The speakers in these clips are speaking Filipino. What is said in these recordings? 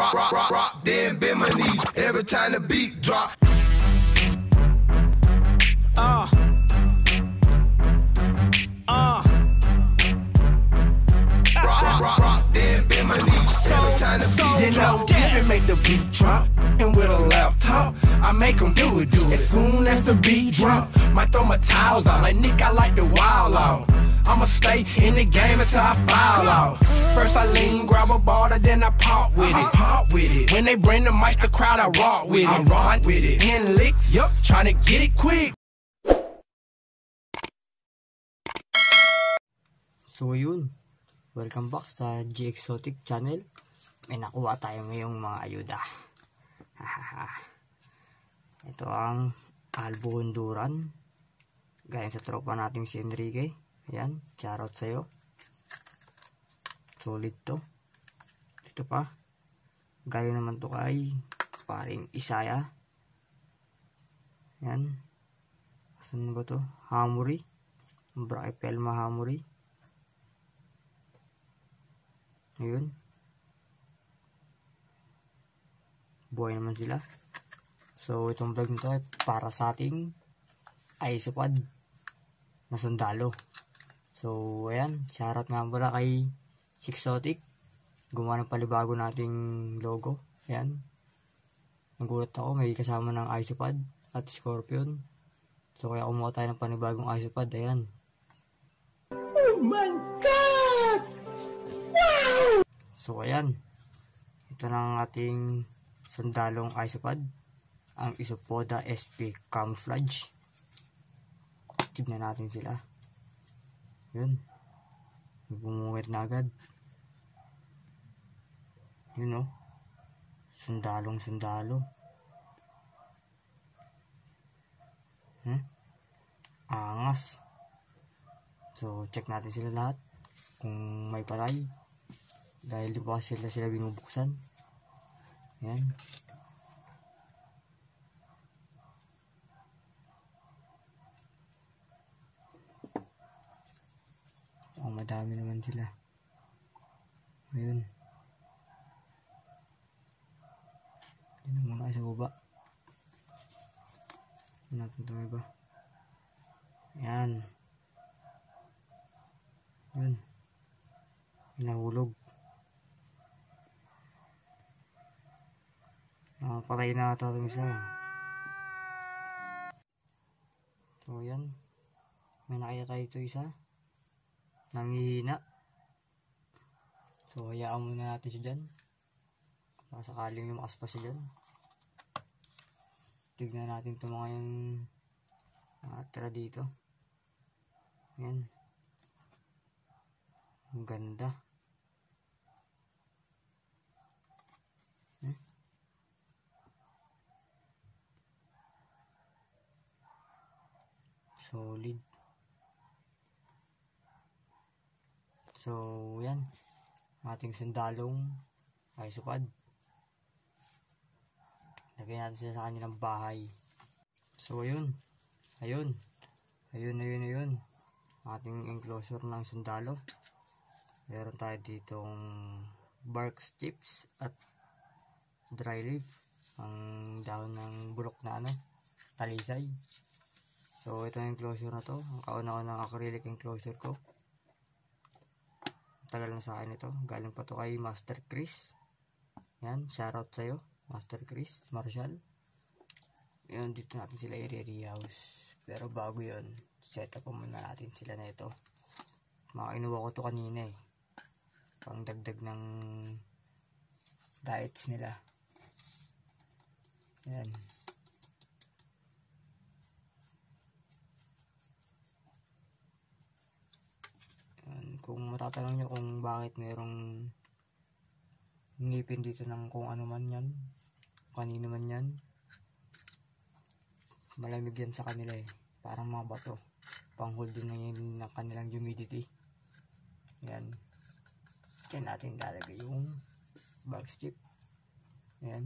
rock, then bend my knees every time the beat drop. Rock, then bend my knees every time the beat you know, didn't make the beat drop. And with a laptop, I make them do it. As soon as the beat drop, might throw my towels out. Like Nick, I like the wild out. I'ma stay in the game until I foul out. First I lean, grab a ball, then I pop with it. When they bring the mics, the crowd, I rock with it. In licks, tryna get it quick. So yun, welcome back sa G Exotic channel. May nakuha tayo ngayong mga ayuda. Ito ang Albo Honduran, galing sa tropa nating si Enrique. Ayan, shoutout sa'yo. Solid to. Dito pa, galing naman to kay paring Isaya. Ayan, saan ba to? Hamuri, Bra Pelma Hamuri. Ayun, buhay naman sila. So itong vlog nito ay para sa ating isopad na sundalo. So ayan, shoutout nga pala kay Exotic, gumawa ng palibago nating logo. Ayan, nagulat ako, may kasama ng isopad at scorpion. So kaya kumuha tayo ng panibagong isopad. Ayan, oh my god, wow! So ayan, ito na ang ating sundalong isopad, ang Isopoda SP Camouflage. Tignan natin sila. Yun, bumungit na agad. Yun o, sundalo. Angas. So check natin sila lahat kung may patay, dahil di pa sila binubuksan. Yan. Oh, madami naman sila. Ayun. Yun na muna sa baba. Yun natin ito iba. Yan. Yun. Nahulog. Patay na ito itong isa. So yan, may nakita tayo ito isa, nangihina. So hayaan muna natin siya dyan, baka sakaling lumakas pa siya dyan. Tignan natin ito mga yung nakatira dito. Yan, ang ganda. Solid. So yan, ating sundalong isopad. Lagyan natin sila sa kanilang bahay. So ayun, ating enclosure ng sundalo. Meron tayo ditong bark strips at dry leaf, ang dahon ng bulok na talisay. So ito yung enclosure na to, ang kauna-unang acrylic enclosure ko. Tagal na sa akin ito, galing pa to kay Master Chris. Yan, shoutout sa'yo Master Chris Marshall. Yan, dito natin sila i-rehouse. Pero bago yun, set up muna natin sila na ito. Makakinuha ko to kanina pang dagdag ng diets nila. Yan. Kung matatanong nyo kung bakit mayroong ngipin dito ng kung ano man yan, kanino man yan, malamig yan sa kanila parang mga bato, pang hold din ng kanilang humidity. Yan, dyan natin lalagay yung bag strip. Yan,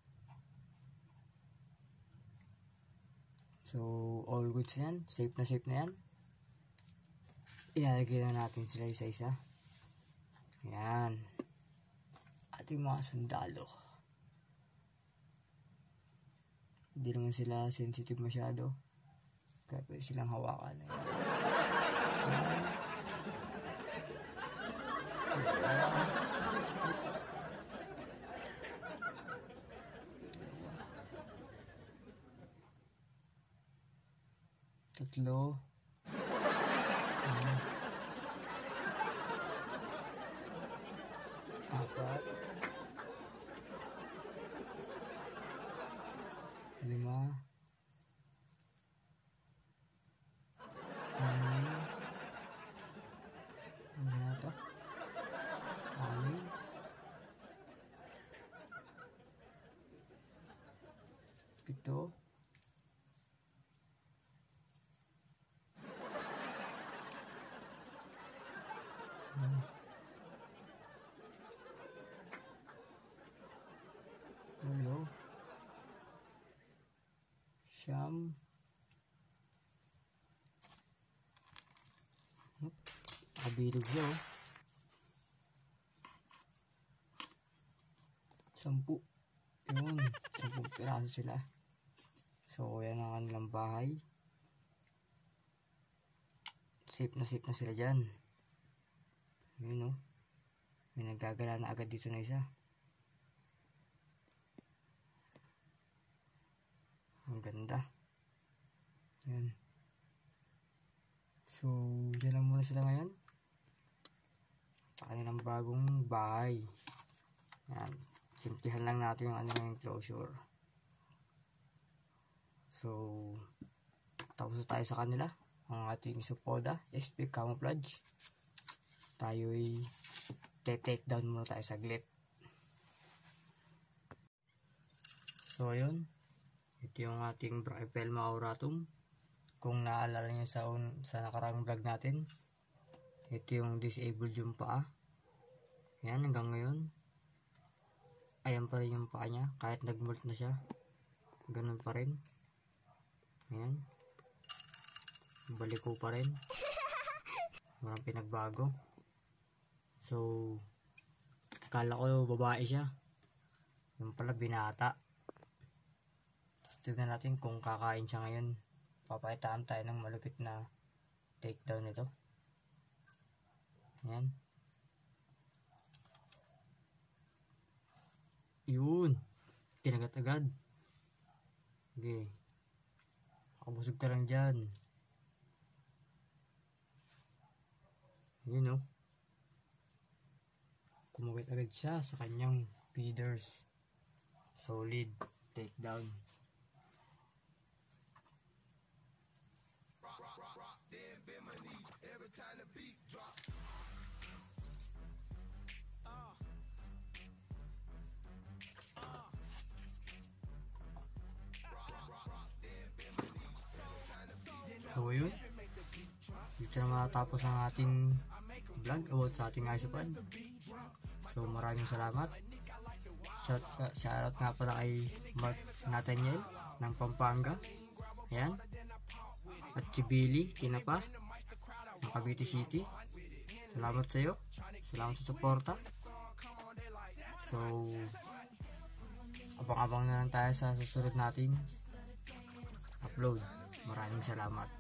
so all goods yan, safe na yan. Ilalagay na natin sila isa-isa. Ayan. At ating mga sundalo. Hindi naman sila sensitive masyado. Kaya pwede silang hawakan. So, tatlo. Apat. 5. 6. 7. 8. Siyam. Nakabilog siya, oh. 10. Yun, 10 piraso sila. So, yan ang kanilang bahay. Safe na sila dyan. Yun, oh. May nagagala na agad dito na isa. Ang ganda. Yan. So, dyan lang muna sila ngayon. Kanilang bagong bahay. Yan. Simplihan lang natin yung ano yung enclosure. So, tapos tayo sa kanila. Ang ating Isopoda SP Camouflage. Tayo'y take down muna tayo saglit. So, ayun. Ito yung ating Brachypelma auratum. Kung naalala nyo sa nakarang vlog natin, ito yung disabled yung paa. Yan, hanggang ngayon. Ayan pa rin yung paa niya. Kahit nag-molt na siya, ganun pa rin. Ayan. Baliko pa rin. Walang pinagbago. So, akala ko babae siya. Yung pala binata. Tignan natin kung kakain siya ngayon. Papakitaan tayo ng malupit na takedown nito. Ayan. Yun. Tinagat agad. Okay. Nakabusog ka lang dyan. Yun, oh. Kumagit agad siya sa kanyang feeders. Solid takedown. So yun, dito na matapos ang ating vlog about sa ating isopod. So maraming salamat. Shoutout nga pala kay Mark Nathaniel ng Pampanga. Ayan. At si Billy Tinapa ng Cavite City. Salamat sa iyo. Salamat sa suporta. So abang-abang na lang tayo sa susunod nating upload. Maraming salamat.